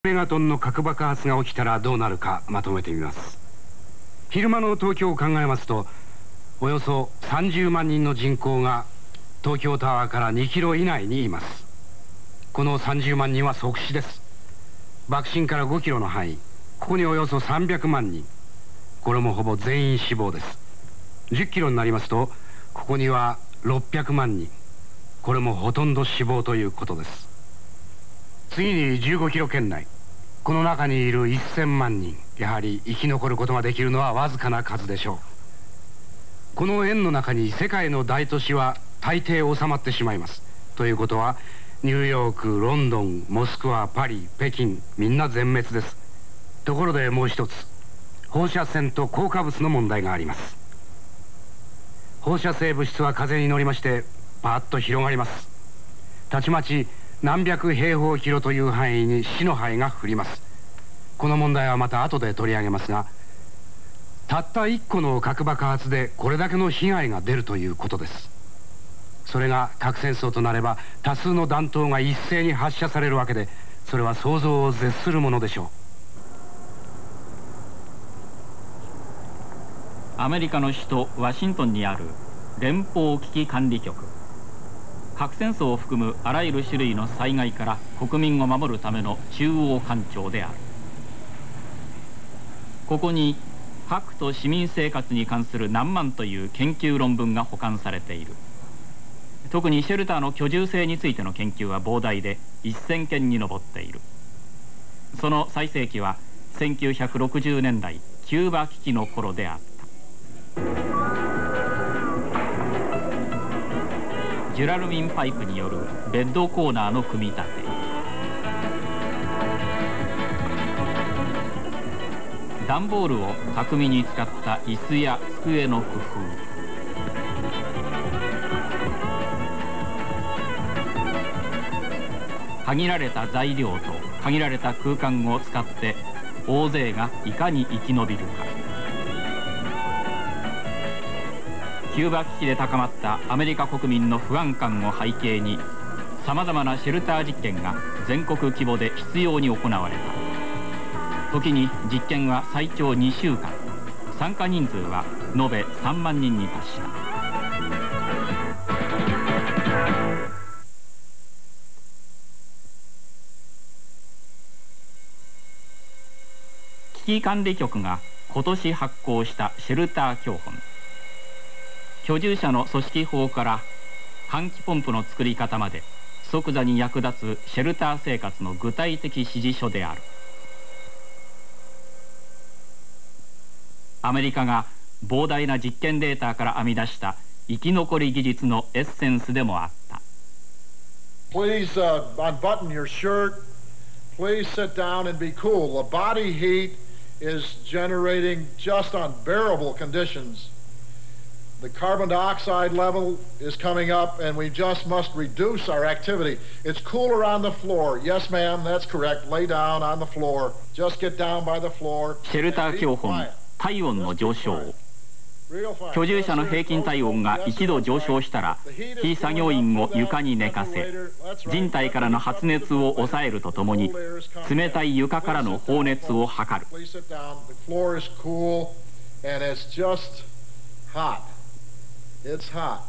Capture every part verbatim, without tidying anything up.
メガトンの核爆発が起きたらどうなるかまとめてみます。昼間の東京を考えますと、およそさんじゅうまんにんの人口が東京タワーからにキロ以内にいます。このさんじゅうまんにんは即死です。爆心からごキロの範囲、ここにおよそさんびゃくまんにん、これもほぼ全員死亡です。じゅっキロになりますと、ここにはろっぴゃくまんにん、これもほとんど死亡ということです。次にじゅうごキロ圏内、この中にいるせんまんにん、やはり生き残ることができるのはわずかな数でしょう。この円の中に世界の大都市は大抵収まってしまいます。ということはニューヨーク、ロンドン、モスクワ、パリ、北京、みんな全滅です。ところでもう一つ、放射線と硬化物の問題があります。放射性物質は風に乗りましてパーッと広がります。たちまち何百平方キロという範囲に死の灰が降ります。この問題はまた後で取り上げますが、たった一個の核爆発でこれだけの被害が出るということです。それが核戦争となれば多数の弾頭が一斉に発射されるわけで、それは想像を絶するものでしょう。アメリカの首都ワシントンにある連邦危機管理局。核戦争を含むあらゆる種類の災害から国民を守るための中央官庁である。ここに核と市民生活に関する何万という研究論文が保管されている。特にシェルターの居住性についての研究は膨大でせんけんに上っている。その最盛期はせんきゅうひゃくろくじゅうねんだいキューバ危機の頃であった。ジュラルミンパイプによるベッドコーナーの組み立て、段ボールを巧みに使った椅子や机の工夫、限られた材料と限られた空間を使って大勢がいかに生き延びるか。キューバ危機で高まったアメリカ国民の不安感を背景に、さまざまなシェルター実験が全国規模で執拗に行われた。時に実験は最長にしゅうかん、参加人数は延べさんまんにんに達した。危機管理局が今年発行したシェルター教本。居住者の組織法から換気ポンプの作り方まで即座に役立つシェルター生活の具体的指示書である。アメリカが膨大な実験データから編み出した生き残り技術のエッセンスでもあった。 Please, uh, unbutton your shirt. Please sit down and be cool. The body heat is generating just unbearable conditions. The carbon dioxide level is coming up, and we just must reduce our activity. It's cooler on the floor. Yes, ma'am, that's correct. Lay down on the floor. Just get down by the floor. シェルター教本、体温の上昇。居住者の平均体温がいちど上昇したら、非作業員を床に寝かせ、人体からの発熱を抑えるとともに、冷たい床からの放熱を図る。 It's hot.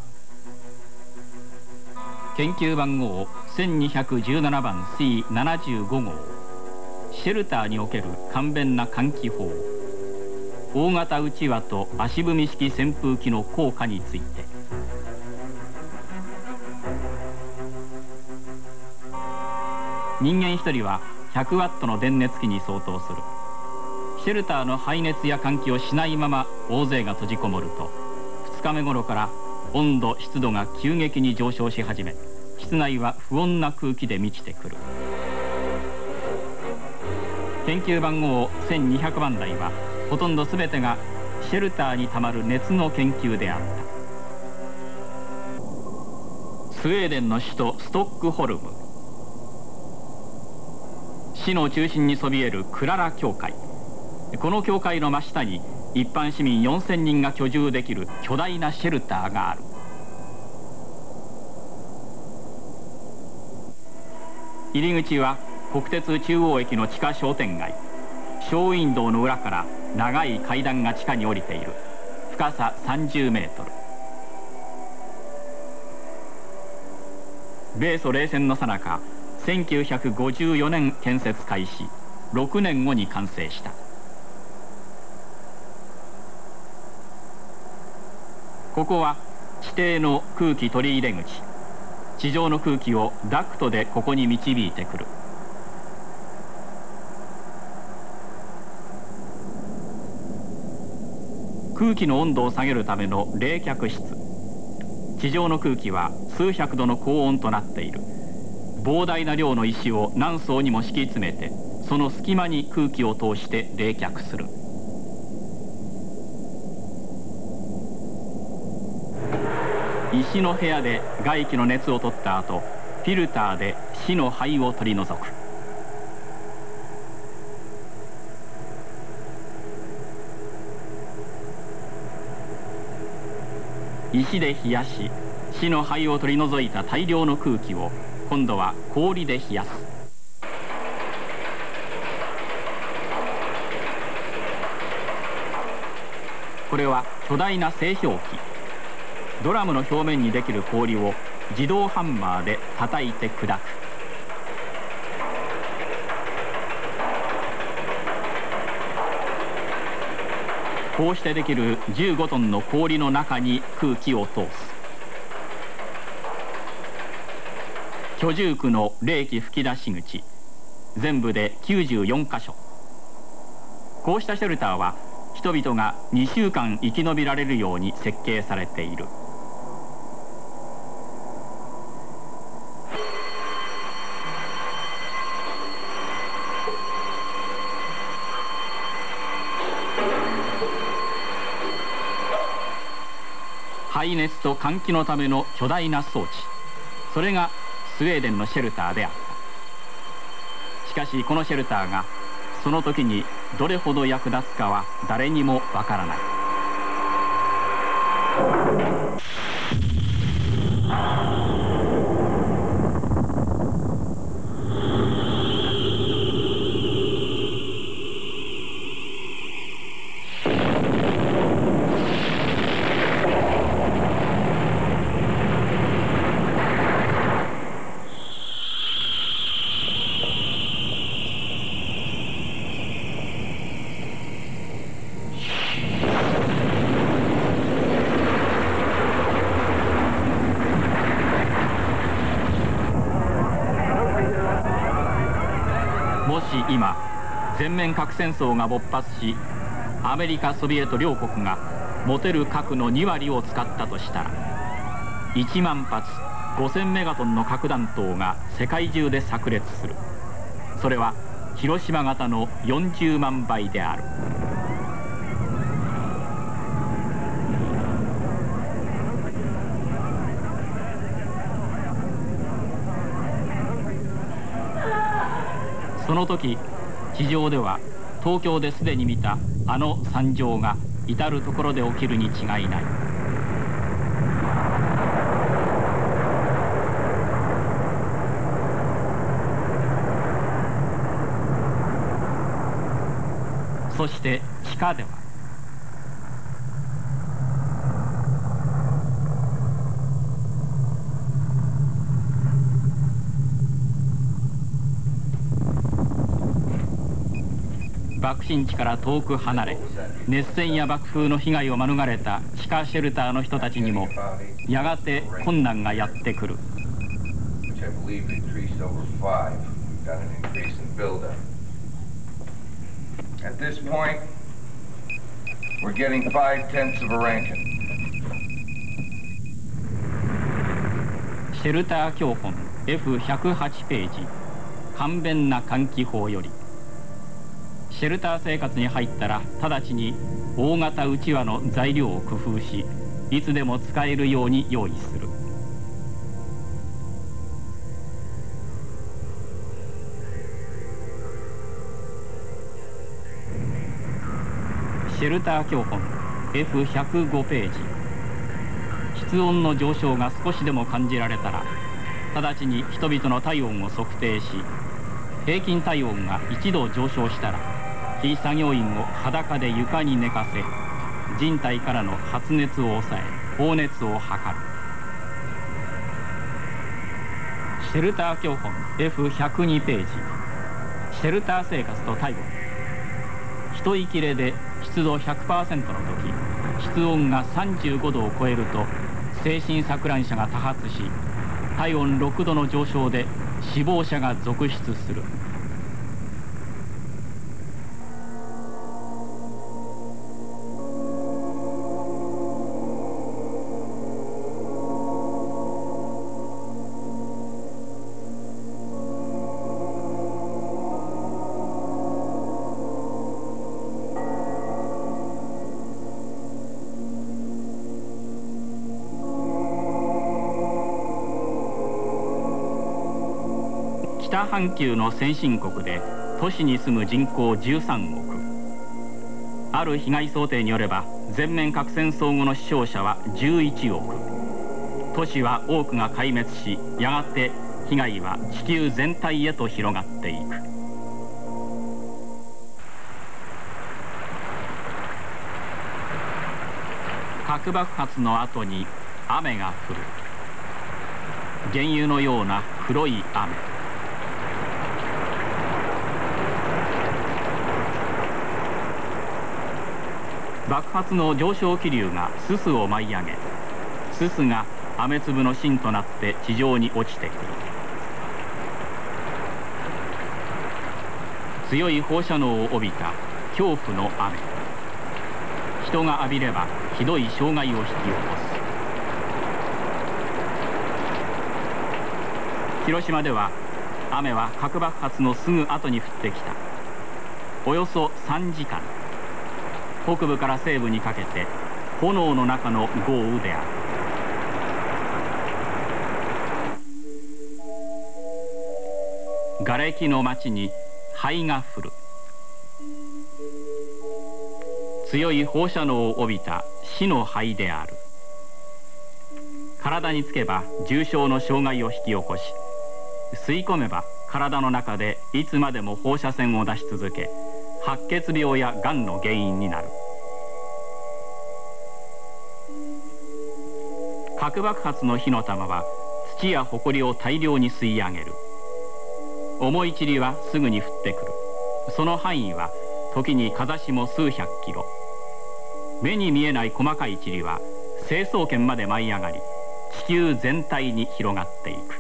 研究番号せんにひゃくじゅうななばん シーななじゅうご 号、シェルターにおける簡便な換気法、大型うちわと足踏み式扇風機の効果について。人間一人はひゃくワットの電熱器に相当する。シェルターの排熱や換気をしないまま大勢が閉じこもると、ふつかめ頃から温度湿度が急激に上昇し始め、室内は不穏な空気で満ちてくる。研究番号せんにひゃくばんだいはほとんど全てがシェルターにたまる熱の研究であった。スウェーデンの首都ストックホルム。市の中心にそびえるクララ教会。この教会の真下に一般市民よんせんにんが居住できる巨大なシェルターがある。入り口は国鉄中央駅の地下商店街、ショーウィンドウの裏から長い階段が地下に降りている。深ささんじゅうメートル。米ソ冷戦の最中、せんきゅうひゃくごじゅうよねん建設開始、ろくねんごに完成した。ここは地底の空気取り入れ口。地上の空気をダクトでここに導いてくる。空気の温度を下げるための冷却室。地上の空気は数百度の高温となっている。膨大な量の石を何層にも敷き詰めて、その隙間に空気を通して冷却する。石の部屋で外気の熱を取った後、フィルターで死の灰を取り除く。石で冷やし、死の灰を取り除いた大量の空気を今度は氷で冷やす。これは巨大な製氷機。ドラムの表面にできる氷を自動ハンマーで叩いて砕く。こうしてできるじゅうごトンの氷の中に空気を通す。居住区の冷気吹き出し口、全部できゅうじゅうよんかしょ。こうしたシェルターは人々がにしゅうかん生き延びられるように設計されている。排熱と換気のための巨大な装置、それがスウェーデンのシェルターであった。しかしこのシェルターがその時にどれほど役立つかは誰にもわからない。もし今全面核戦争が勃発し、アメリカソビエト両国が持てる核のにわりを使ったとしたら、いちまんぱつごせんメガトンの核弾頭が世界中で炸裂する。それは広島型のよんじゅうまんばいである。その時地上では東京ですでに見たあの惨状が至る所で起きるに違いない。そして地下では爆心地から遠く離れ、熱線や爆風の被害を免れた地下シェルターの人たちにもやがて困難がやってくる。 At this point, we're getting five tenths of a Rankine. シェルター教本 エフひゃくはち ページ、簡便な換気法より。シェルター生活に入ったら直ちに大型うちわの材料を工夫し、いつでも使えるように用意する。シェルター教本 エフひゃくご ページ。室温の上昇が少しでも感じられたら、直ちに人々の体温を測定し、 平均体温がいちど上昇したら非作業員を裸で床に寝かせ、人体からの発熱を抑え放熱を図る。シェルター教本 エフひゃくに ページ。シェルター生活と体温。一息切れで湿度 ひゃくパーセント の時、室温がさんじゅうごどを超えると精神錯乱者が多発し、体温ろくどの上昇で死亡者が続出する。北半球の先進国で都市に住む人口じゅうさんおく。ある被害想定によれば全面核戦争後の死傷者はじゅういちおく。都市は多くが壊滅し、やがて被害は地球全体へと広がっていく。核爆発の後に雨が降る。原油のような黒い雨。爆発の上昇気流がすすを舞い上げ、すすが雨粒の芯となって地上に落ちてくる。強い放射能を帯びた恐怖の雨。人が浴びればひどい障害を引き起こす。広島では雨は核爆発のすぐ後に降ってきた。およそさんじかん。北部から西部にかけて炎の中の豪雨である。瓦礫の町に灰が降る。強い放射能を帯びた死の灰である。体につけば重症の障害を引き起こし、吸い込めば体の中でいつまでも放射線を出し続け、白血病やがんの原因になる。核爆発の火の玉は土や埃を大量に吸い上げる。重い塵はすぐに降ってくる。その範囲は時に風下数百キロ。目に見えない細かい塵は成層圏まで舞い上がり、地球全体に広がっていく。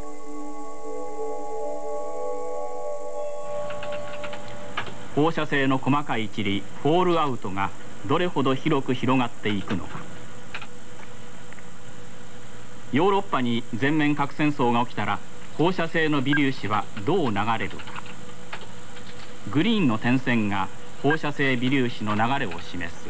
放射性の細かい塵、フォールアウトがどれほど広く広がっていくのか。ヨーロッパに全面核戦争が起きたら、放射性の微粒子はどう流れるか。グリーンの点線が放射性微粒子の流れを示す。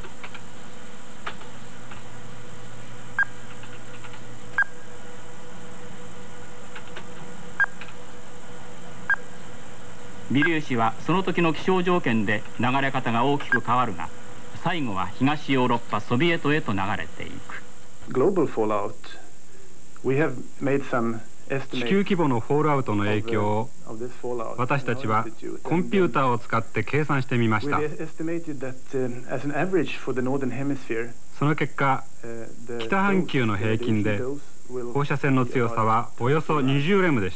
微粒子はその時の気象条件で流れ方が大きく変わるが、最後は東ヨーロッパソビエトへと流れていく。 Global fallout. We have made some 地球規模のフォールアウトの影響を私たちはコンピューターを使って計算してみました。その結果、北半球の平均で放射線の強さはおよそにじゅうレムでした。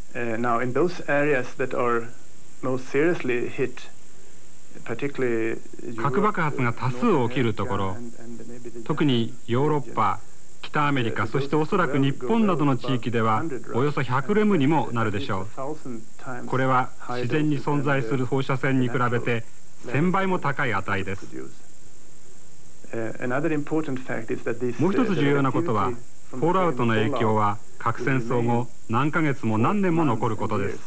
核爆発が多数起きるところ、特にヨーロッパ、北アメリカ、そしておそらく日本などの地域ではおよそひゃくレムにもなるでしょう。これは自然に存在する放射線に比べてせんばいも高い値です。もう一つ重要なことは、フォールアウトの影響は核戦争後何ヶ月も何年も残ることです。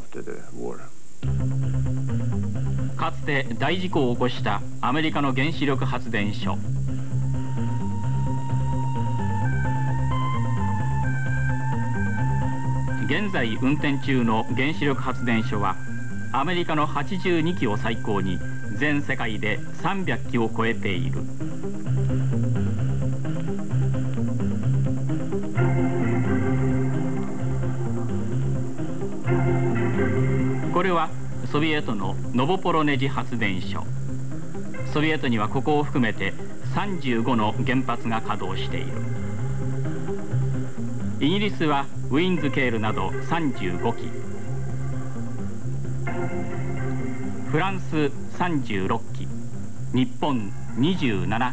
かつて大事故を起こしたアメリカの原子力発電所。現在運転中の原子力発電所はアメリカのはちじゅうにきを最高に全世界でさんびゃっきを超えている。 ソビエトのノボポロネジ発電所。ソビエトにはここを含めてさんじゅうごの原発が稼働している。イギリスはウィンズケールなどさんじゅうごき、フランスさんじゅうろっき、日本にじゅうななき。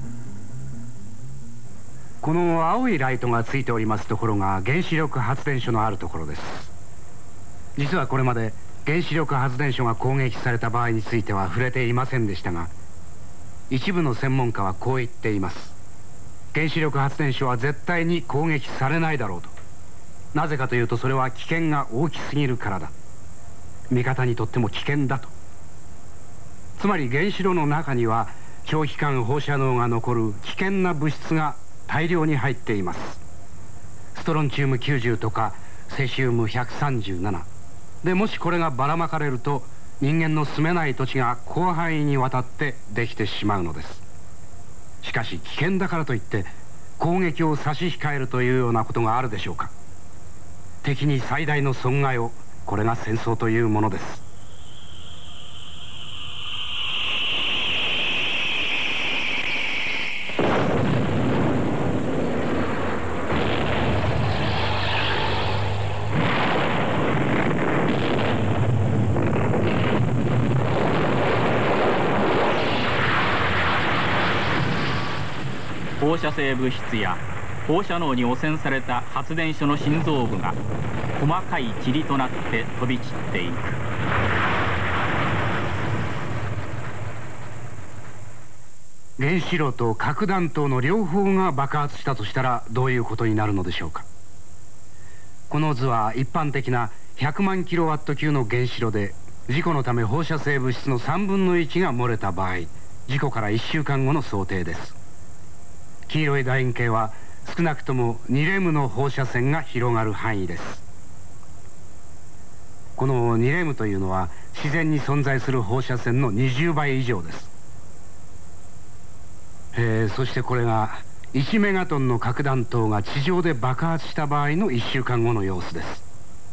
この青いライトがついておりますところが原子力発電所のあるところです。実はこれまで原子力発電所が攻撃された場合については触れていませんでしたが、一部の専門家はこう言っています。原子力発電所は絶対に攻撃されないだろうと。なぜかというとそれは危険が大きすぎるからだ。味方にとっても危険だと。つまり原子炉の中には長期間放射能が残る危険な物質が大量に入っています。ストロンチウムきゅうじゅうとかセシウムひゃくさんじゅうななで、もしこれがばらまかれると人間の住めない土地が広範囲にわたってできてしまうのです。しかし危険だからといって攻撃を差し控えるというようなことがあるでしょうか。敵に最大の損害を、これが戦争というものです。 放射性物質や放射能に汚染された発電所の心臓部が細かい塵となって飛び散っていく。 原子炉と核弾頭の両方が爆発したとしたらどういうことになるのでしょうか。この図は一般的なひゃくまんキロワット級の原子炉で、事故のため放射性物質のさんぶんのいちが漏れた場合、事故からいっしゅうかんごの想定です。黄色い楕円形は少なくともにレムの放射線が広がる範囲です。このにレムというのは自然に存在する放射線のにじゅうばい以上です。えー、そしてこれがいちメガトンの核弾頭が地上で爆発した場合のいっしゅうかんごの様子です。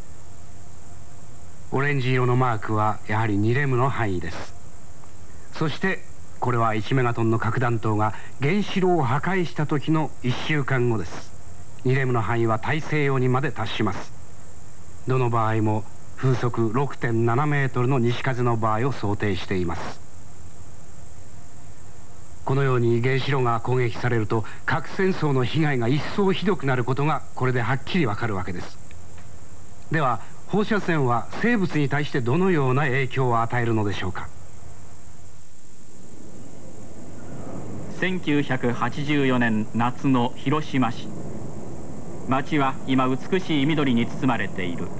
オレンジ色のマークはやはりにレムの範囲です。そしてこれはいちメガトンの核弾頭が原子炉を破壊した時のいっしゅうかんごです。にレムの範囲は大西洋にまで達します。どの場合も風速 ろくてんななメートルの西風の場合を想定しています。このように原子炉が攻撃されると核戦争の被害が一層ひどくなることがこれではっきりわかるわけです。では放射線は生物に対してどのような影響を与えるのでしょうか。 せんきゅうひゃくはちじゅうよねん夏の広島市。町は今美しい緑に包まれている。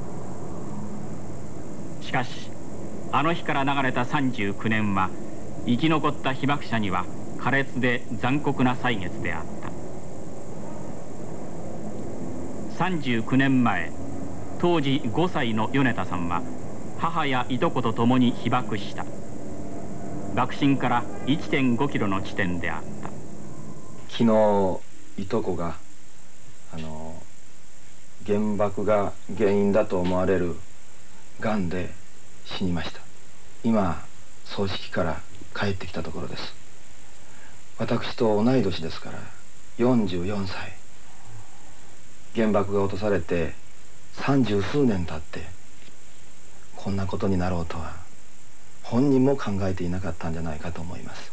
しかしあの日から流れたさんじゅうきゅうねんは生き残った被爆者には苛烈で残酷な歳月であった。さんじゅうきゅうねんまえ、当時ごさいの米田さんは母やいとこと共に被爆した。爆心から いってんごキロの地点であった。 昨日いとこがあの原爆が原因だと思われるがんで死にました。今葬式から帰ってきたところです。私と同い年ですからよんじゅうよんさい。原爆が落とされて三十数年経ってこんなことになろうとは本人も考えていなかったんじゃないかと思います。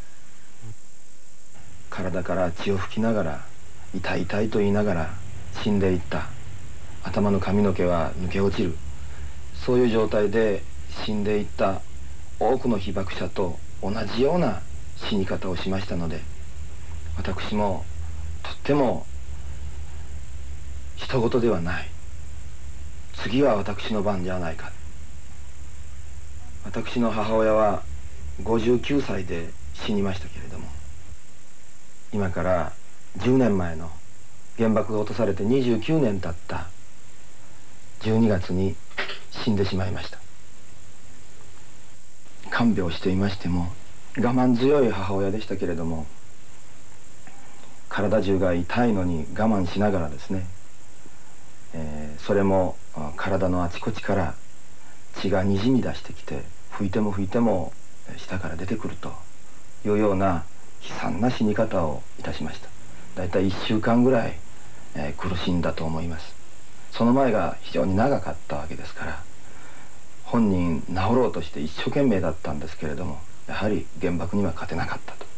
体から血を吹きながら痛い痛いと言いながら死んでいった。頭の髪の毛は抜け落ちる。そういう状態で死んでいった多くの被爆者と同じような死に方をしましたので、私もとっても人事ではない。次は私の番じゃないか。私の母親はごじゅうきゅうさいで死にましたけれども、今からじゅうねんまえの原爆が落とされてにじゅうきゅうねん経ったじゅうにがつに死んでしまいました。看病していましても我慢強い母親でしたけれども、体中が痛いのに我慢しながらですね、えー、それも体のあちこちから血がにじみ出してきて、拭いても拭いても下から出てくるというような悲惨な死に方をいたしました。だいたいいっしゅうかんぐらい、えー、苦しんだと思います。その前が非常に長かったわけですから、本人治ろうとして一生懸命だったんですけれども、やはり原爆には勝てなかったと。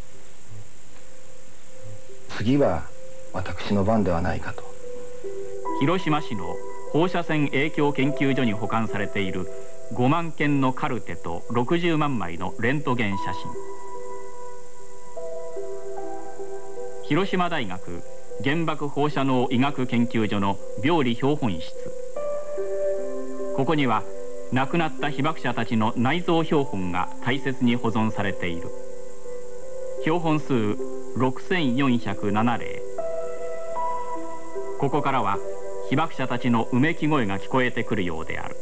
次は私の番ではないかと。 広島市の放射線影響研究所に保管されているごまんけんのカルテとろくじゅうまんまいのレントゲン写真。広島大学原爆放射能医学研究所の病理標本室。ここには亡くなった被爆者たちの内臓標本が大切に保存されている。標本数ろくせんよんひゃくななれい。ここからは被爆者たちのうめき声が聞こえてくるようである。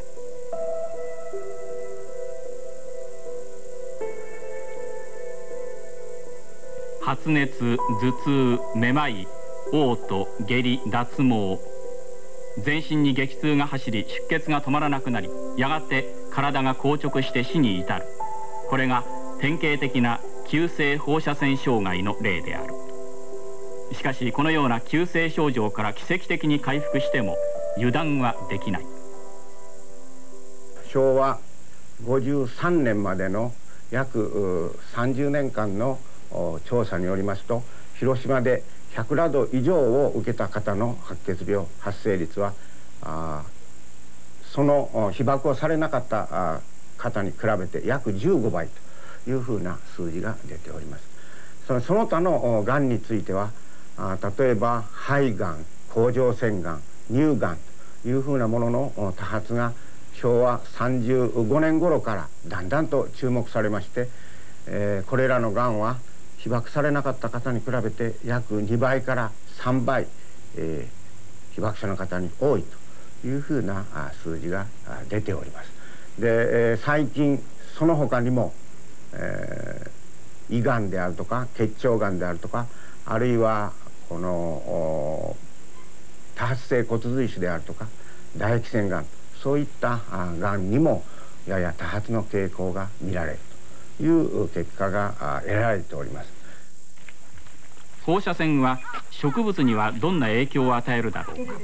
発熱、頭痛、めまい、嘔吐、下痢、脱毛。全身に激痛が走り、出血が止まらなくなり、やがて体が硬直して死に至る。これが典型的な急性放射線障害の例である。しかしこのような急性症状から奇跡的に回復しても油断はできない。 しょうわごじゅうさんねんまでの約さんじゅうねんかんの調査によりますと、広島でひゃくラド以上を受けた方の白血病発生率はあその被爆をされなかった方に比べて約じゅうごばいというふうな数字が出ております。そのその他のがんについては、あ例えば肺がん、甲状腺がん、乳がんというふうなものの多発がしょうわさんじゅうごねん頃からだんだんと注目されまして、えー、これらのがんは被爆されなかった方に比べて約にばいからさんばい、えー、被爆者の方に多いというふうな数字が出ております。で、えー、最近その他にも、えー、胃がんであるとか結腸がんであるとか、あるいはこの多発性骨髄腫であるとか唾液腺がん、そういったがんにもやや多発の傾向が見られるという結果が得られております。 放射線は植物にはどんな影響を与えるだろうか。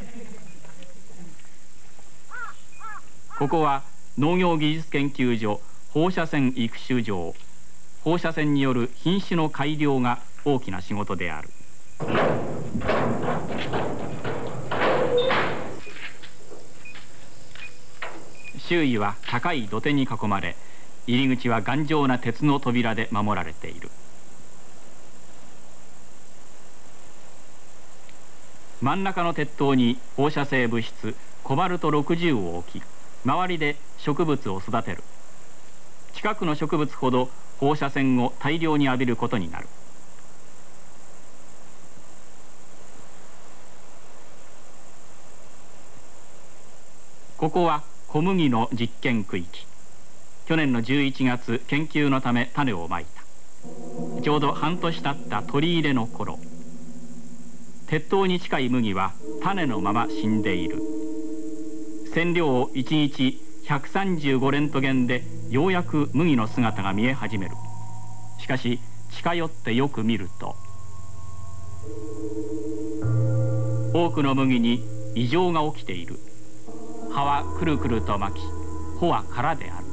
ここは農業技術研究所放射線育種場。放射線による品種の改良が大きな仕事である。周囲は高い土手に囲まれ、入り口は頑丈な鉄の扉で守られている。真ん中の鉄塔に放射性物質コバルトろくじゅうを置き、周りで植物を育てる。近くの植物ほど放射線を大量に浴びることになる。ここは小麦の実験区域。去年のじゅういちがつ、研究のため種をまいた。ちょうど半年経った取り入れの頃、鉄塔に近い麦は種のまま死んでいる。染料をいちにちひゃくさんじゅうごレントゲンでようやく麦の姿が見え始める。しかし近寄ってよく見ると、多くの麦に異常が起きている。葉はくるくると巻き、穂は空である。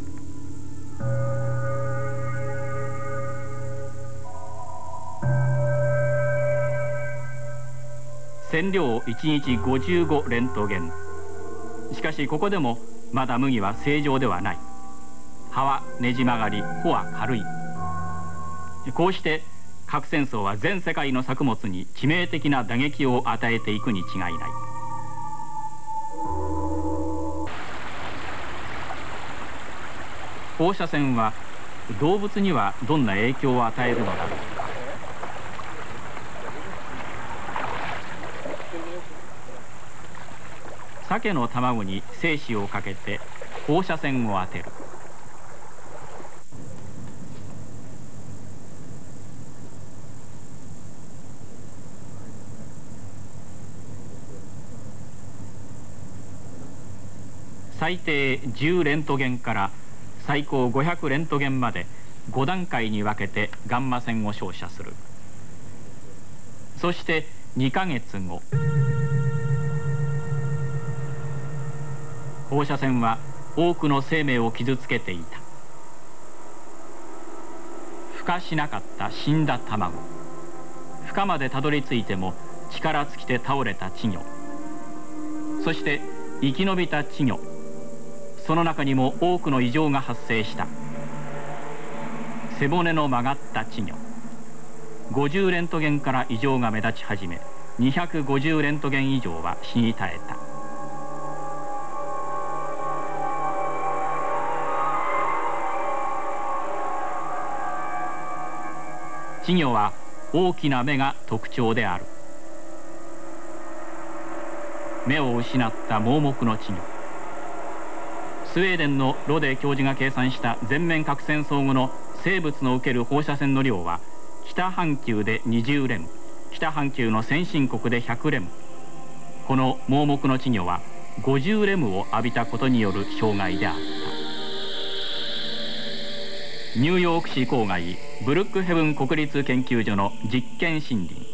染料いちにちごじゅうごレントゲン。しかしここでもまだ麦は正常ではない。葉はねじ曲がり、穂は軽い。こうして核戦争は全世界の作物に致命的な打撃を与えていくに違いない。放射線は動物にはどんな影響を与えるのだろうか。鮭の卵に精子をかけて放射線を当てる。 最低じゅうレントゲンから最高ごひゃくレントゲンまでご段階に分けてガンマ線を照射する。そしてにかげつご、放射線は多くの生命を傷つけていた。孵化しなかった死んだ卵、孵化までたどり着いても力尽きて倒れた稚魚、そして生き延びた稚魚、その中にも多くの異常が発生した。背骨の曲がった稚魚、ごじゅうレントゲンから異常が目立ち始め、にひゃくごじゅうレントゲン以上は死に絶えた。稚魚は大きな目が特徴である。目を失った盲目の稚魚、スウェーデンのロデ教授が計算した全面核戦争後の生物の受ける放射線の量は北半球でにじゅうレム、北半球の先進国でひゃくレム。この盲目の稚魚はごじゅうレムを浴びたことによる障害であった。ニューヨーク市郊外ブルックヘブン国立研究所の実験森林、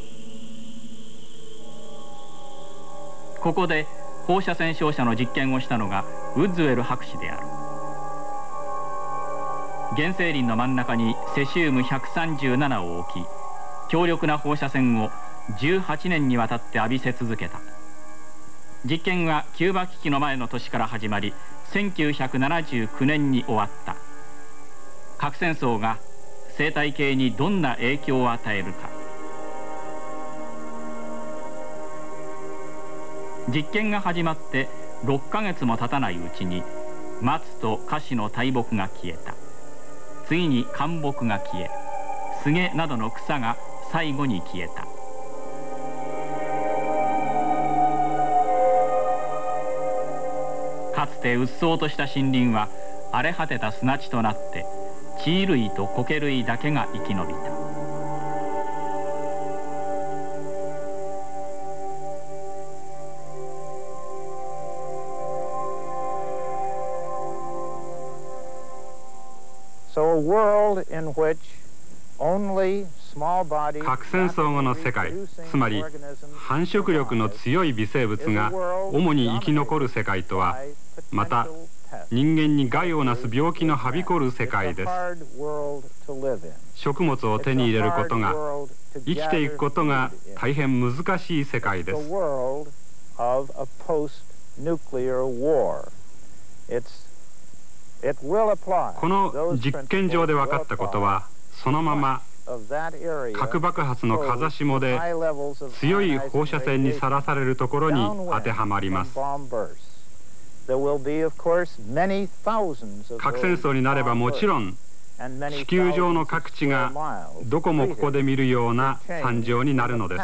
ここで放射線照射の実験をしたのがウッズウェル博士である。原生林の真ん中にセシウムひゃくさんじゅうななを置き、強力な放射線をじゅうはちねんにわたって浴びせ続けた。実験はキューバ危機の前の年から始まり、せんきゅうひゃくななじゅうきゅうねんに終わった。核戦争が生態系にどんな影響を与えるか。実験が始まってろっかげつも経たないうちに、松とカシの大木が消えた。次に灌木が消え、杉などの草が最後に消えた。かつてうっそうとした森林は荒れ果てた砂地となって、地衣類と苔類だけが生き延びた。 核戦争後の世界、つまり繁殖力の強い微生物が主に生き残る世界とは、また人間に害をなす病気のはびこる世界です。食物を手に入れることが、生きていくことが大変難しい世界です。この実験場で分かったことは、そのまま核爆発の風下で強い放射線にさらされるところに当てはまります。核戦争になればもちろん地球上の各地がどこもここで見るような惨状になるのです。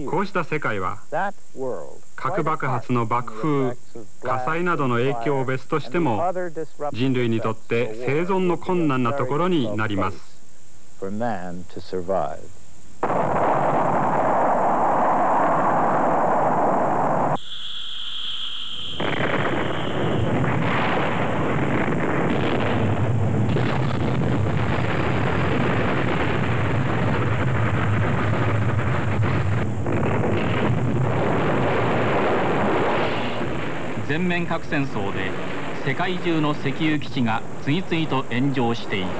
こうした世界は核爆発の爆風、火災などの影響を別としても人類にとって生存の困難なところになります。 全面核戦争で世界中の石油基地が次々と炎上していく。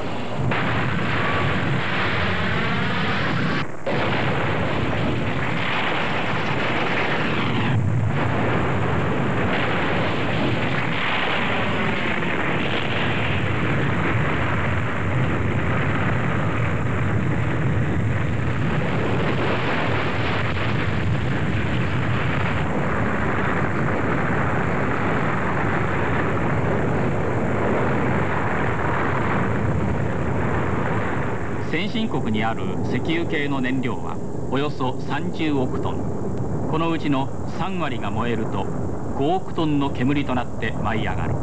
先進国にある石油系の燃料はおよそさんじゅうおくトン。このうちのさんわりが燃えるとごおくトンの煙となって舞い上がる。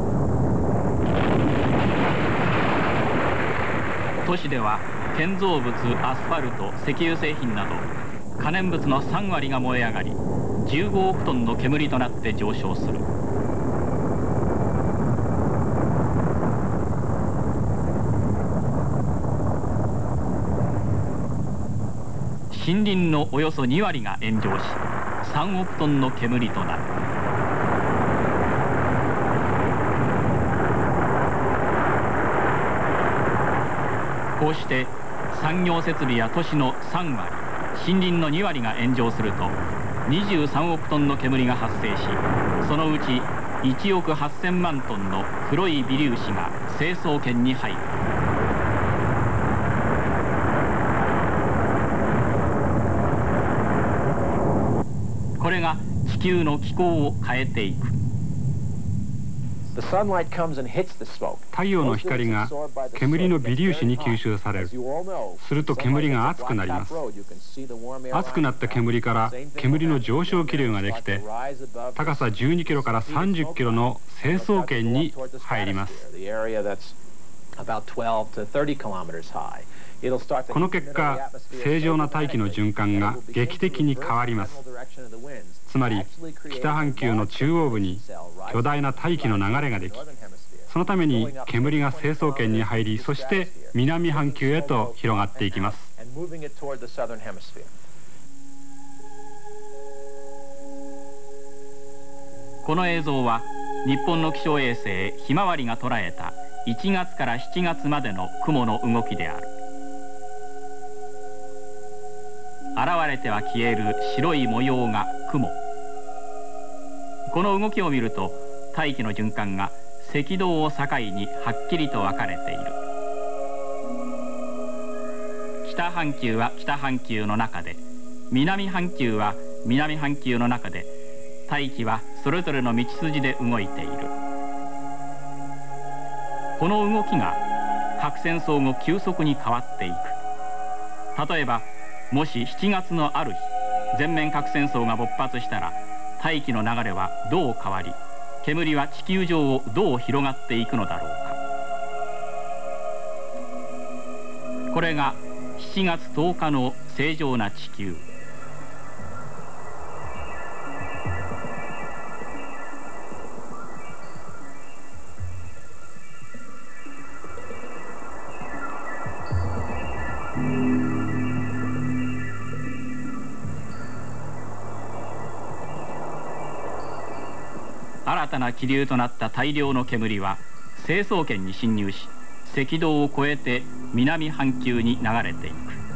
都市では建造物、アスファルト、石油製品など可燃物のさんわりが燃え上がり、じゅうごおくトンの煙となって上昇する。 森林のおよそに割が炎上しさんおくトンの煙となる。こうして産業設備や都市のさん割、森林のに割が炎上するとにじゅうさんおくトンの煙が発生し、そのうちいちおくはっせんまんトンの黒い微粒子が成層圏に入る。これが地球の気候を変えていく。 太陽の光が煙の微粒子に吸収される。すると煙が熱くなります。熱くなった煙から煙の上昇気流ができて、高さじゅうにキロからさんじゅっキロの成層圏に入ります。この結果、正常な大気の循環が劇的に変わります。つまり北半球の中央部に巨大な大気の流れができ、そのために煙が成層圏に入り、そして南半球へと広がっていきます。 この映像は日本の気象衛星ひまわりが捉えたいちがつからしちがつまでの雲の動きである。現れては消える白い模様が雲。この動きを見ると大気の循環が赤道を境にはっきりと分かれている。北半球は北半球の中で、南半球は南半球の中で、大気はそれぞれの道筋で動いている。この動きが核戦争後急速に変わっていく。例えばもししちがつのある日、全面核戦争が勃発したら、大気の流れはどう変わり、煙は地球上をどう広がっていくのだろうか。これがしちがつとおかの正常な地球。新たな気流となった大量の煙は成層圏に侵入し、赤道を越えて南半球に流れていく。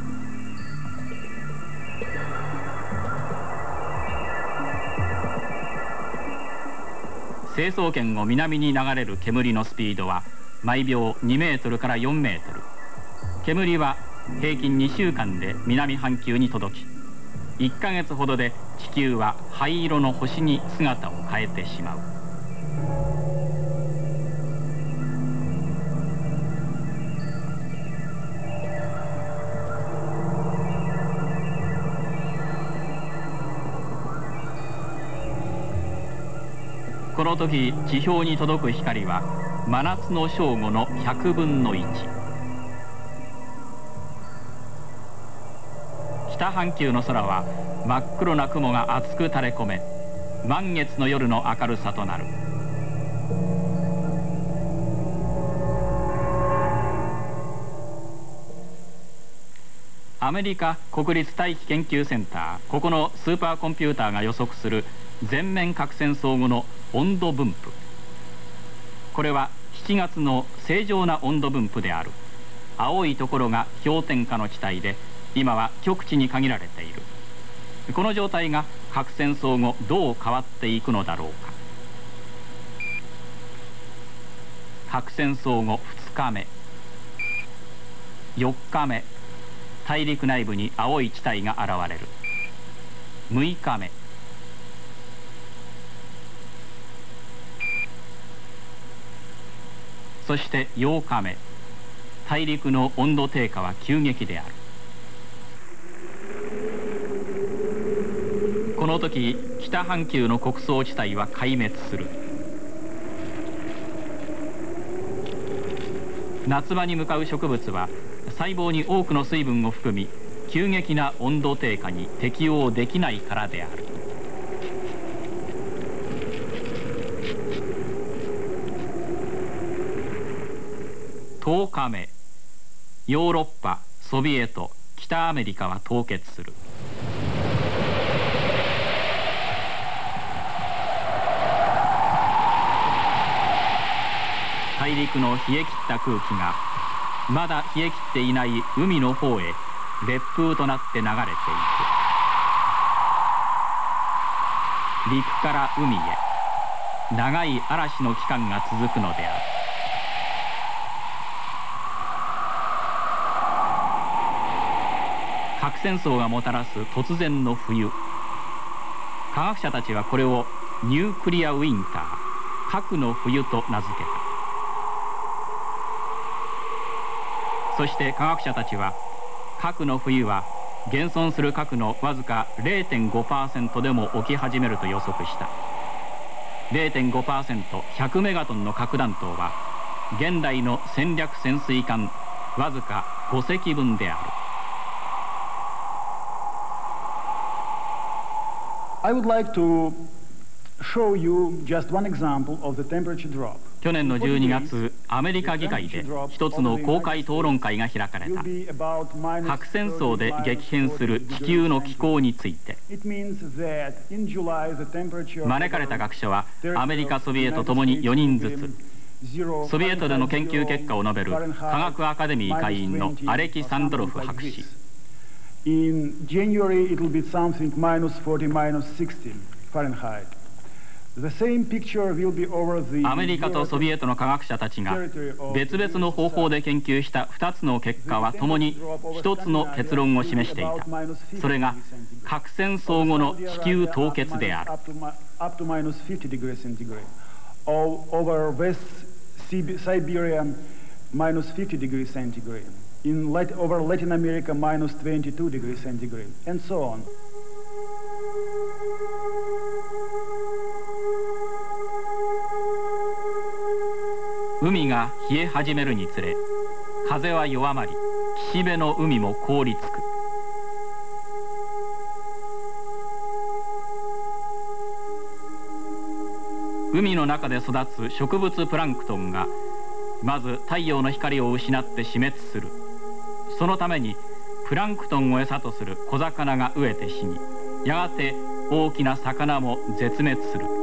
成層圏を南に流れる煙のスピードは毎秒にメートルからよんメートル。煙は平均にしゅうかんで南半球に届き、いっかげつほどで地球は灰色の星に姿を変えてしまう。この時地表に届く光は真夏の正午のひゃくぶんのいち。北半球の空は真っ黒な雲が厚く垂れ込め、満月の夜の明るさとなる。アメリカ国立大気研究センター、ここのスーパーコンピューターが予測する全面核戦争後の温度分布。これはしちがつの正常な温度分布である。青いところが氷点下の地帯で、今は極地に限られている。この状態が核戦争後どう変わっていくのだろうか。核戦争後ふつかめ、よっかめ、大陸内部に青い地帯が現れる。むいかめ、そしてようかめ、大陸の温度低下は急激である。この時北半球の穀倉地帯は壊滅する。夏場に向かう植物は細胞に多くの水分を含み、急激な温度低下に適応できないからである。とおかめ、ヨーロッパ、ソビエト、 北アメリカは凍結する。大陸の冷え切った空気がまだ冷え切っていない海の方へ烈風となって流れていく。陸から海へ長い嵐の期間が続くのである。核戦争がもたらす突然の冬、科学者たちはこれをニュークリアウィンター、核の冬と名付けた。そして科学者たちは核の冬は現存する核のわずか れいてんごパーセント でも起き始めると予測した。 れいてんごパーセント、ひゃくメガトンの核弾頭は現代の戦略潜水艦わずかごせきぶんである。 I would like to show you just one example of the temperature drop. 去年のじゅうにがつ、アメリカ議会で一つの公開討論会が開かれた。核戦争で激変する地球の気候について。招かれた学者はアメリカ、ソビエトともによにんずつ。ソビエトでの研究結果を述べる科学アカデミー会員のアレキサンドロフ博士。 In January it will be something minus forty, minus sixty Fahrenheit. The same picture will be over the アメリカとソビエトの科学者たちが別々の方法で研究したふたつの結果はともにひとつの結論を示していた。それが核戦争後の地球凍結である。 Up to minus fifty degrees centigrade. Over West Siberia, minus fifty degrees centigrade. In Lat over Latin America, minus twenty-two degrees centigrade, and so on. 海が冷え始めるにつれ、風は弱まり、岸辺の海も凍りつく。海の中で育つ植物プランクトンがまず太陽の光を失って死滅する。そのためにプランクトンを餌とする小魚が飢えて死に、やがて大きな魚も絶滅する。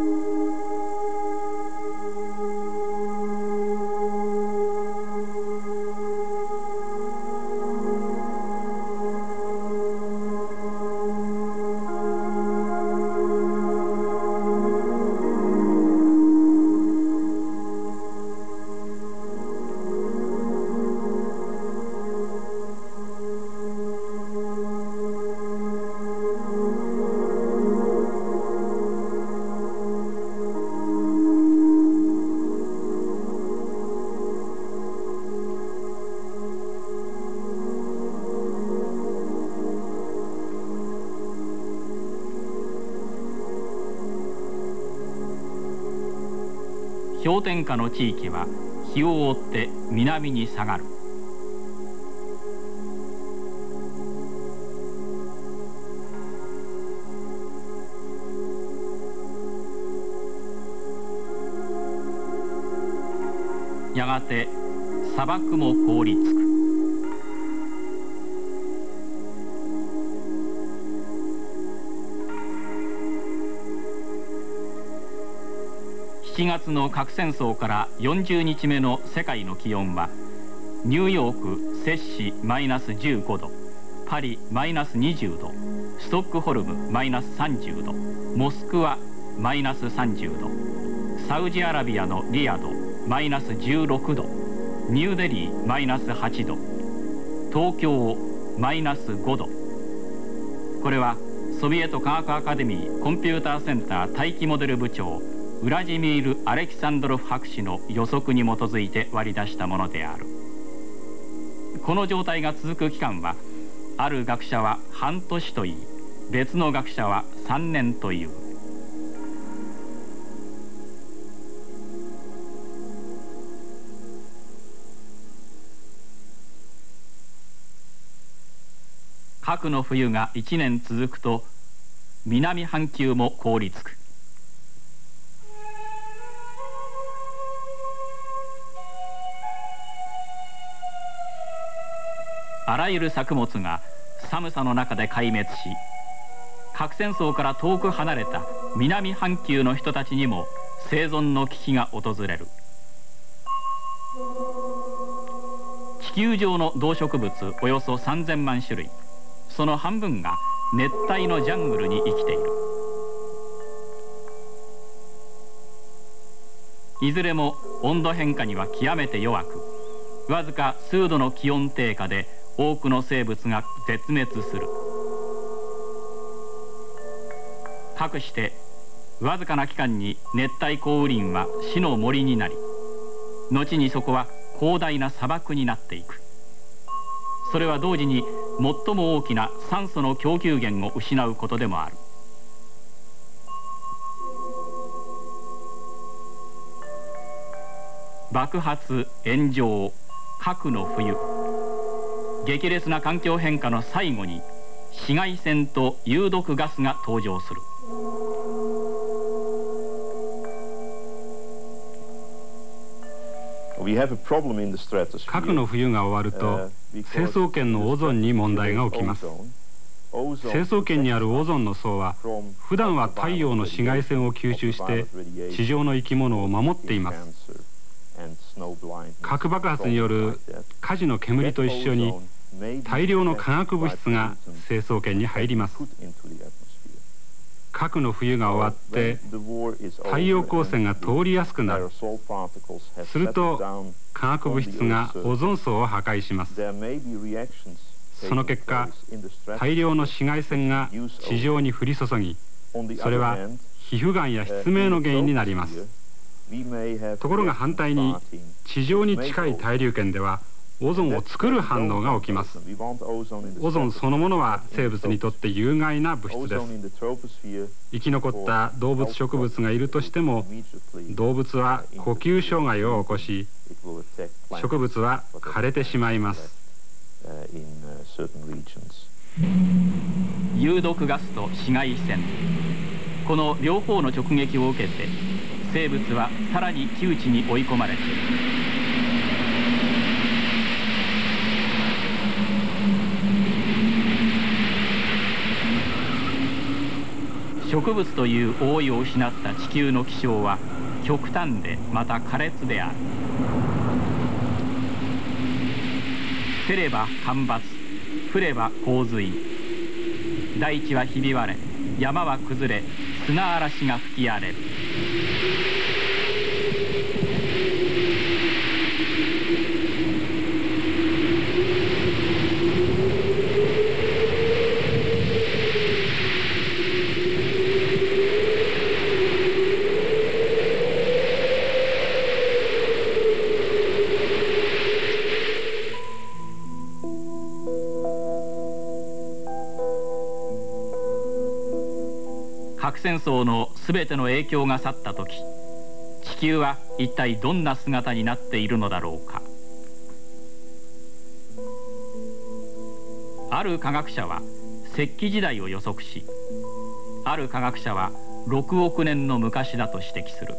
氷点下の地域は日を追って南に下がる。やがて砂漠も凍りつく。しちがつの核戦争からよんじゅうにちめの世界の気温はニューヨーク摂氏マイナスじゅうごど、パリマイナスにじゅうど、ストックホルムマイナスさんじゅうど、モスクワマイナスさんじゅうど、サウジアラビアのリヤドマイナスじゅうろくど、ニューデリーマイナスはちど、東京マイナスごど。これはソビエト科学アカデミーコンピューターセンター大気モデル部長ウラジミール・アレキサンドロフ博士の予測に基づいて割り出したものである。この状態が続く期間はある学者は半年といい、別の学者はさんねんという。核の冬がいちねん続くと南半球も凍りつく。 あらゆる作物が寒さの中で壊滅し、核戦争から遠く離れた南半球の人たちにも生存の危機が訪れる。地球上の動植物およそさんぜんまん種類、その半分が熱帯のジャングルに生きている。いずれも温度変化には極めて弱く、わずか数度の気温低下で多くの生物が絶滅する。かくしてわずかな期間に熱帯降雨林は死の森になり、後にそこは広大な砂漠になっていく。それは同時に最も大きな酸素の供給源を失うことでもある。爆発、炎上、核の冬、激烈な環境変化の最後に紫外線と有毒ガスが登場する。 核の冬が終わると成層圏のオゾンに問題が起きます。成層圏にあるオゾンの層は普段は太陽の紫外線を吸収して地上の生き物を守っています。核爆発による火事の煙と一緒に大量の化学物質が成層圏に入ります。核の冬が終わって太陽光線が通りやすくなる。すると化学物質がオゾン層を破壊します。その結果、大量の紫外線が地上に降り注ぎ、それは皮膚がんや失明の原因になります。ところが反対に地上に近い大陸圏ではオゾンを作る反応が起きます。オゾンそのものは生物にとって有害な物質です。生き残った動物植物がいるとしても、動物は呼吸障害を起こし、植物は枯れてしまいます。 有毒ガスと紫外線、この両方の直撃を受けて生物はさらに窮地に追い込まれている。植物という覆いを失った地球の気象は極端でまた苛烈である。降れば干ばつ、降れば洪水、大地はひび割れ、山は崩れ、砂嵐が吹き荒れる。核戦争のすべての影響が去った時、地球は一体どんな姿になっているのだろうか。ある科学者は石器時代を予測し、ある科学者はろくおくねんの昔だと指摘する。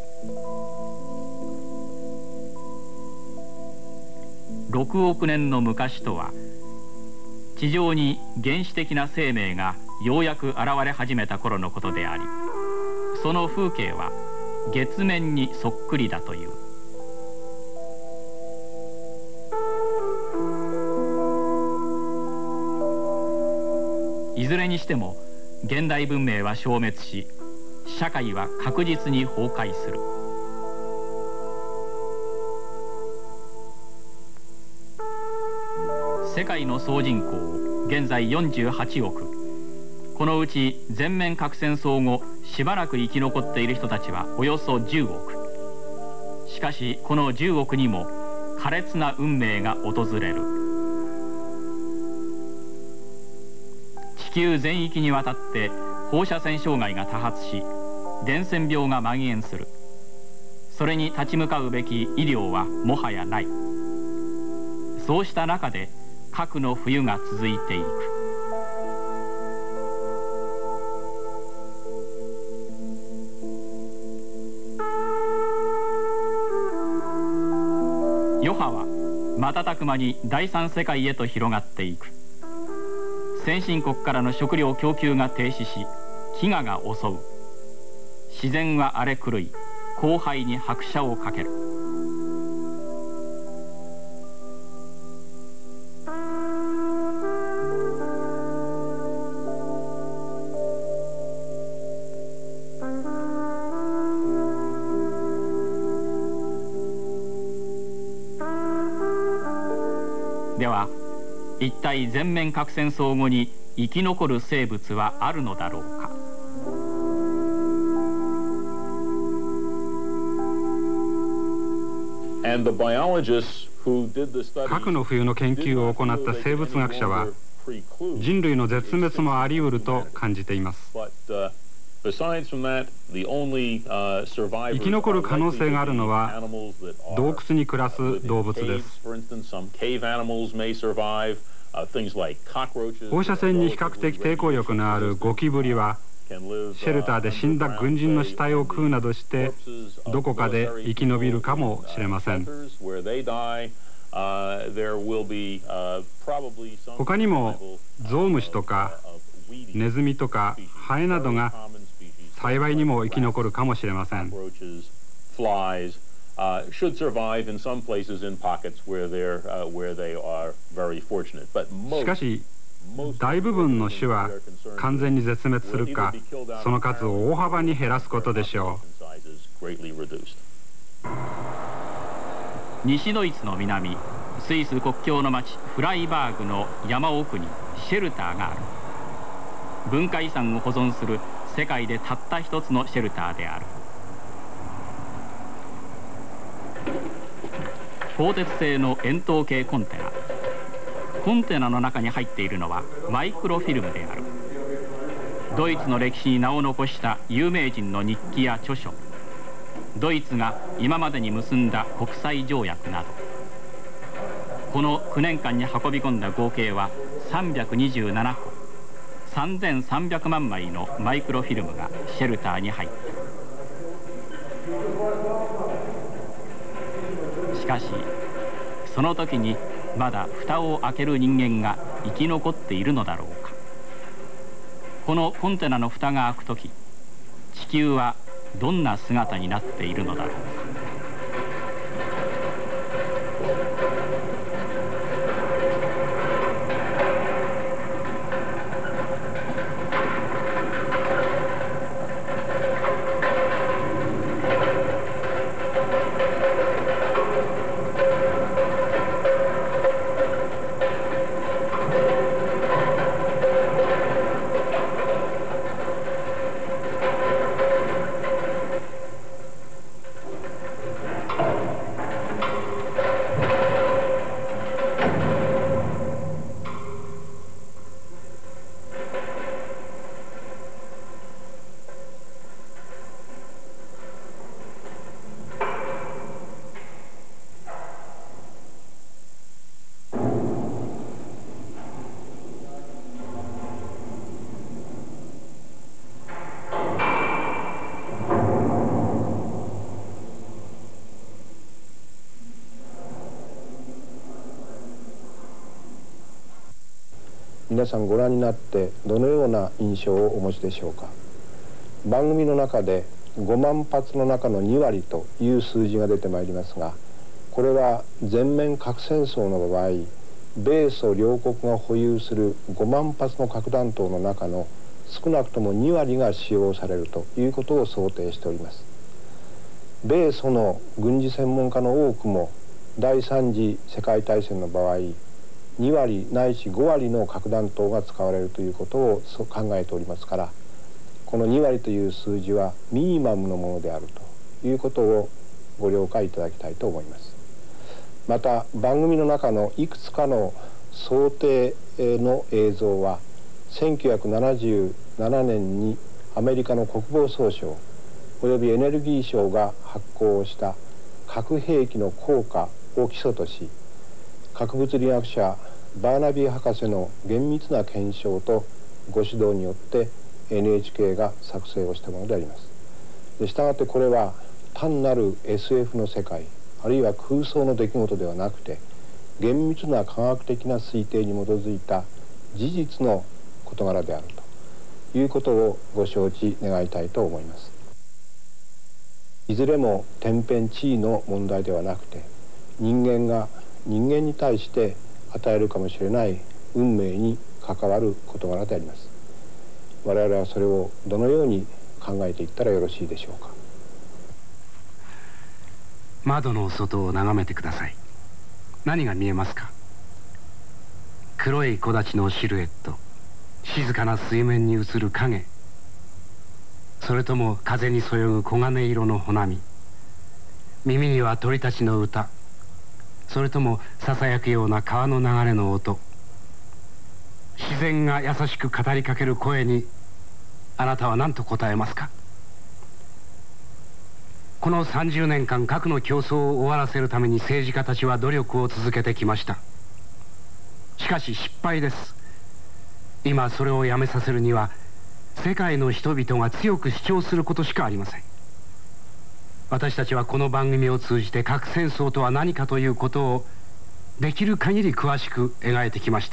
ろくおくねんの昔とは、地上に原始的な生命がようやく現れ始めた頃のことであり、その風景は月面にそっくりだという。いずれにしても現代文明は消滅し、社会は確実に崩壊する。世界の総人口現在よんじゅうはちおく。このうち全面核戦争後しばらく生き残っている人たちはおよそじゅうおく。しかしこのじゅうおくにも苛烈な運命が訪れる。地球全域にわたって放射線障害が多発し、伝染病が蔓延する。それに立ち向かうべき医療はもはやない。そうした中で核の冬が続いていく。余波は瞬く間に第三世界へと広がっていく。先進国からの食料供給が停止し、飢餓が襲う。自然は荒れ狂い、荒廃に拍車をかける。では一体全面核戦争後に生き残る生物はあるのだろうか。 核の冬の研究を行った生物学者は人類の絶滅もあり得ると感じています。生き残る可能性があるのは洞窟に暮らす動物です。放射線に比較的抵抗力のあるゴキブリはシェルターで死んだ軍人の死体を食うなどしてどこかで生き延びるかもしれません。他にもゾウムシとかネズミとかハエなどが幸いにも生き残るかもしれません。しかし大部分の種は完全に絶滅するか、その数を大幅に減らすことでしょう。 西ドイツの南、スイス国境の町フライバーグの山奥にシェルターがある。文化遺産を保存する世界でたった一つのシェルターである。鋼鉄製の円筒形コンテナ。コンテナの中に入っているのはマイクロフィルムである。ドイツの歴史に名を残した有名人の日記や著書、ドイツが今までに結んだ国際条約など、このきゅうねんかんに運び込んだ合計はさんびゃくにじゅうななこ、さんぜんさんびゃくまんまいのマイクロフィルムがシェルターに入った。しかしその時にまだ蓋を開ける人間が生き残っているのだろうか。このコンテナの蓋が開く時、地球はどんな姿になっているのだろうか。 皆さんご覧になってどのような印象をお持ちでしょうか。番組の中でごまん発の中のにわりという数字が出てまいりますが、これは全面核戦争の場合、米ソ両国が保有するごまん発の核弾頭の中の少なくともにわりが使用されるということを想定しております。米ソの軍事専門家の多くも第三次世界大戦の場合、にわりないしごわりの核弾頭が使われるということを考えておりますから、このにわりという数字はミニマムのものであるということをご了解いただきたいと思います。また番組の中のいくつかの想定の映像はせんきゅうひゃくななじゅうななねんにアメリカの国防総省およびエネルギー省が発行した核兵器の効果を基礎とし、核物理学者バーナビー博士の厳密な検証とご指導によって エヌエイチケー が作成をしたものであります。でしたがってこれは単なる エスエフ の世界あるいは空想の出来事ではなくて、 厳密な科学的な推定に基づいた事実の事柄であるということをご承知願いたいと思います。いずれも天変地異の問題ではなくて、人間が人間に対して与えるかもしれない運命に関わる事柄であります。我々はそれをどのように考えていったらよろしいでしょうか。 窓の外を眺めてください。何が見えますか？黒い木立のシルエット、静かな水面に映る影、それとも風にそよぐ黄金色の穂波、耳には鳥たちの歌、それともささやくような川の流れの音、自然が優しく語りかける声にあなたは何と答えますか？このさんじゅうねんかん、核の競争を終わらせるために政治家たちは努力を続けてきました。しかし失敗です。今それをやめさせるには世界の人々が強く主張することしかありません。私たちはこの番組を通じて核戦争とは何かということをできる限り詳しく描いてきました。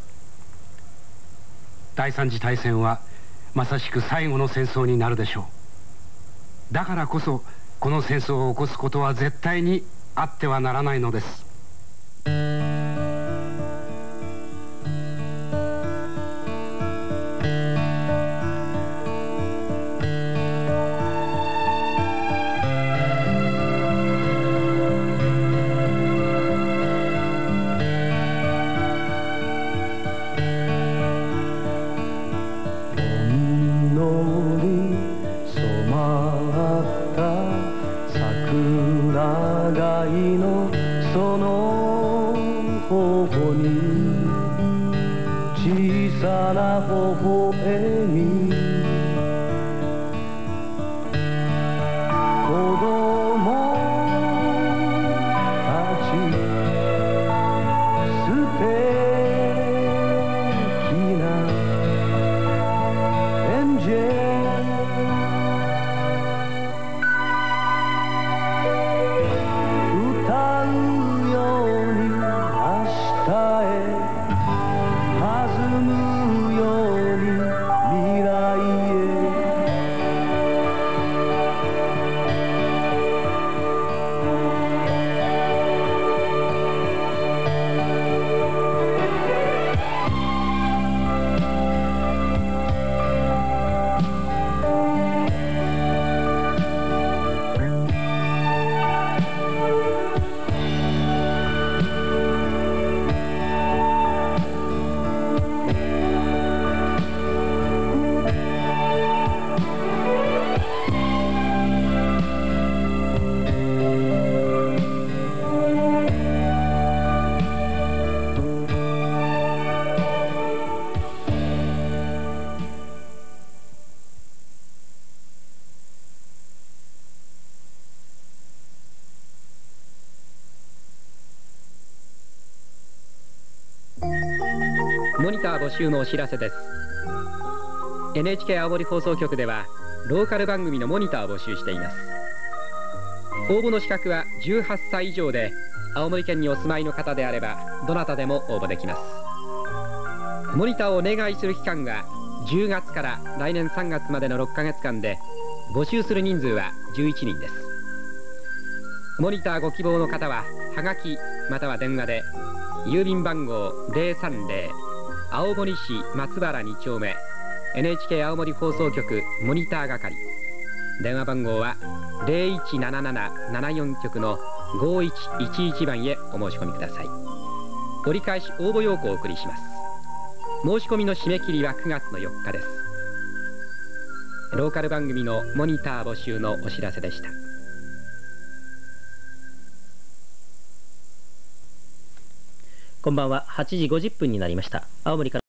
第三次大戦はまさしく最後の戦争になるでしょう。だからこそこの戦争を起こすことは絶対にあってはならないのです。 モニター募集のお知らせです。 エヌエイチケー 青森放送局ではローカル番組のモニターを募集しています。応募の資格はじゅうはっさい以上で、青森県にお住まいの方であればどなたでも応募できます。モニターをお願いする期間はじゅうがつから来年さんがつまでのろっかげつかんで、募集する人数はじゅういちにんです。モニターご希望の方ははがきまたは電話で、郵便番号 ゼロさんゼロ 青森市松原に丁目 エヌエイチケー 青森放送局モニター係、電話番号は ゼロいちななななななよん 局のごいちいちいちばんへお申し込みください。折り返し応募要項をお送りします。申し込みの締め切りはくがつのよっかです。ローカル番組のモニター募集のお知らせでした。 こんばんは。はちじごじゅっぷんになりました。青森から